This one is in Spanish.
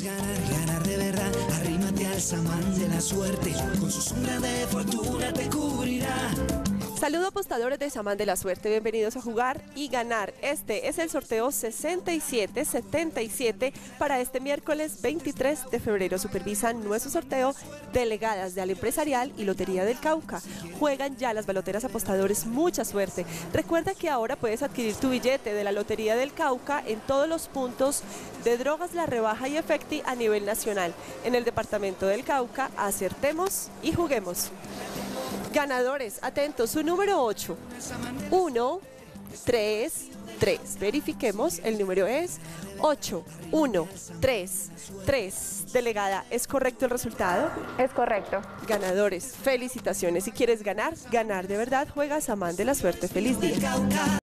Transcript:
ganar, ganar de verdad, arrímate al samán de la suerte, con su sombra de fortuna te cubrirá. Saludos apostadores de Samán de la Suerte, bienvenidos a jugar y ganar. Este es el sorteo 6777 para este miércoles 23 de febrero. Supervisan nuestro sorteo delegadas de Ala Empresarial y Lotería del Cauca. Juegan ya las baloteras apostadores, mucha suerte. Recuerda que ahora puedes adquirir tu billete de la Lotería del Cauca en todos los puntos de Drogas La Rebaja y Efecti a nivel nacional. En el departamento del Cauca, acertemos y juguemos. Ganadores, atentos, su número 8, 1, 3, 3. Verifiquemos, el número es 8, 1, 3, 3. Delegada, ¿es correcto el resultado? Es correcto. Ganadores, felicitaciones. Si quieres ganar, ganar de verdad, juega Samán de la Suerte. Feliz día.